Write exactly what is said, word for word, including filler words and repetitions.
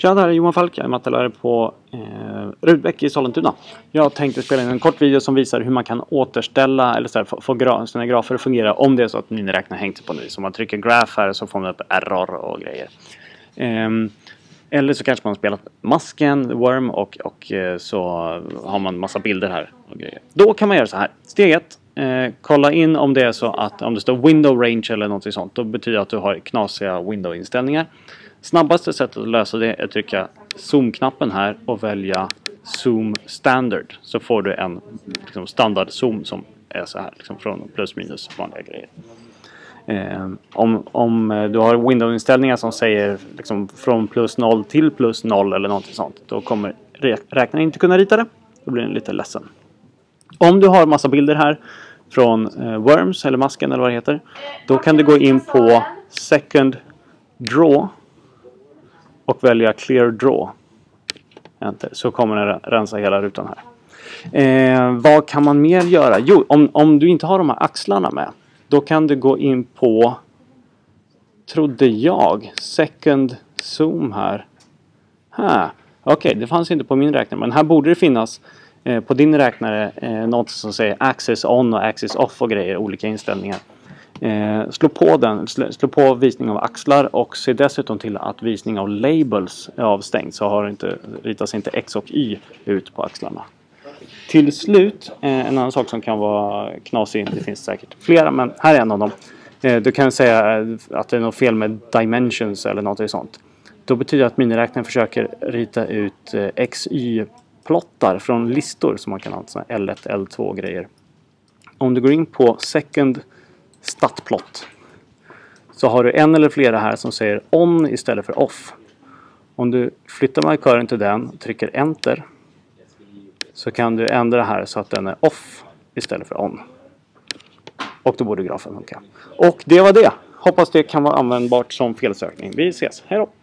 Tja, det här är Johan Falk, jag är mattelärare på eh, Rudbeck i Sollentuna. Jag tänkte spela in en kort video som visar hur man kan återställa eller så här, få, få gra sina grafer att fungera om det är så att miniräknaren hängt på nu. Så om man trycker graph här så får man upp error och grejer. Eh, eller så kanske man har spelat masken, worm och, och eh, så har man massa bilder här och grejer. Då kan man göra så här. Steg ett. Eh, kolla in om det är så att om det står window range eller något sånt, då betyder det att du har knasiga window-inställningar. Snabbaste sättet att lösa det är att trycka zoom-knappen här och välja zoom standard. Så får du en liksom, standard zoom som är så här, liksom, från plus minus vanliga grejer. Eh, om, om du har window-inställningar som säger liksom, från plus noll till plus noll eller något sånt, då kommer räknaren inte kunna rita det. Då blir den lite ledsen. Om du har massa bilder här från eh, Worms eller masken eller vad det heter, då kan du gå in på second draw och välja clear draw. Enter. Så kommer den rensa hela rutan här. Eh, vad kan man mer göra? Jo, om, om du inte har de här axlarna med, då kan du gå in på, trodde jag, second zoom här. här. Okej, okay, det fanns inte på min räknare, men här borde det finnas eh, på din räknare eh, något som säger axis on och axis off och grejer, olika inställningar. Eh, slå på den, slå, slå på visning av axlar och se dessutom till att visning av labels är avstängd, så har inte, ritas inte X och Y ut på axlarna. Till slut, eh, en annan sak som kan vara knasig, det finns säkert flera, men här är en av dem. Eh, du kan säga att det är något fel med dimensions eller något sånt. Då betyder det att miniräknaren försöker rita ut eh, X Y-plottar från listor som man kan ha, såna L ett, L två grejer. Om du går in på second statplot så har du en eller flera här som säger on istället för off. Om du flyttar markören till den och trycker enter, så kan du ändra här så att den är off istället för on. Och då borde grafen funka. Och det var det. Hoppas det kan vara användbart som felsökning. Vi ses. Hej då!